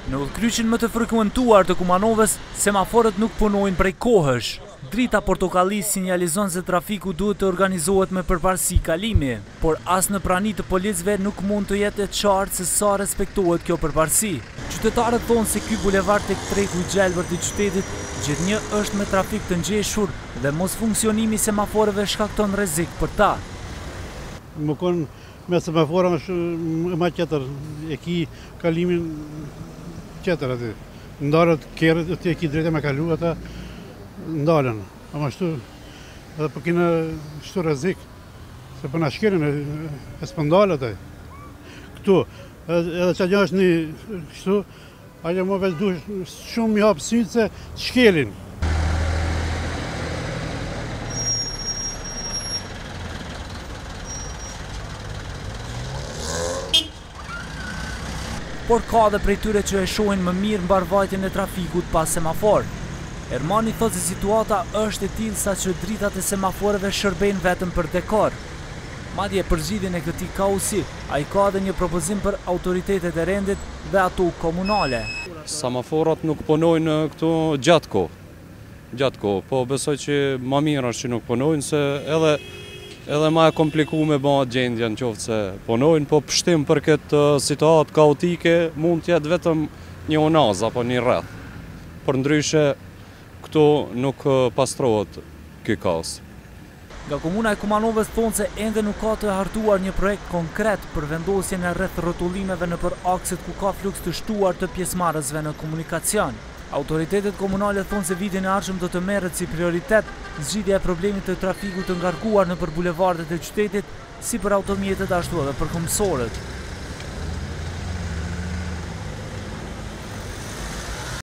Në udhëkryqin më të frekuentuar të Kumanovës, semaforët nuk punojnë prej kohësh. Drita portokalli sinjalizon se trafiku duhet të organizohet me përparësi kalimi, por as në prani të policëve nuk mund të jetë e qartë se sa respektohet kjo përparësi. Qytetarët thonë se ky bulevard tek treku i gjelbër të qytetit gjithnjë është me trafik të ngjeshur dhe mos funksionimi i semaforëve shkakton rrezik për ta. Më konë me semafora është më tjetër, e ki kalimin tjetër aty. Ndarët kerët, të e ki drejta me kalu, ata ndalen. Ama shtu, edhe për kina shtu rrezik, se për na shkelin e s'pëndalë ataj. Këtu, edhe që një është një shtu, ajo më veç du shumë mi hapë sytë se shkelin. Por ka dhe prej tyre që e shohin më mirë mbarvajtjen e trafikut pas semafor. Ermani thotë se situata është e tillë saqë dritat e semaforëve shërbejnë vetëm për dekor. Madje për zgjidhjen e këtij kaosi, ai ka edhe një propozim për autoritetet e rendit dhe ato komunale. Semaforat nuk punojnë këtu gjatë kohë, po besoj që më mirë është që nuk punojnë se edhe ma e komplikuar ba gjendja në qoftë se punojnë, po pështim për këtë situatë kaotike mund t'jetë vetëm një onaz apo një rreth. Për ndryshe, këtu nuk pastrohet ky kaos. Nga komuna e Kumanovës thonë se ende nuk ka të hartuar një projekt konkret për vendosjen e rreth rrotullimeve nëpër akset ku ka fluks të shtuar të pjesëmarrësve në komunikacion. Autoritetet komunale thonë se vitin e ardhshëm do të merret si prioritet zgjidhja e problemit të trafikut të ngarkuar nëpër bulevardet e qytetit, si për automjetet ashtu edhe për humësorët.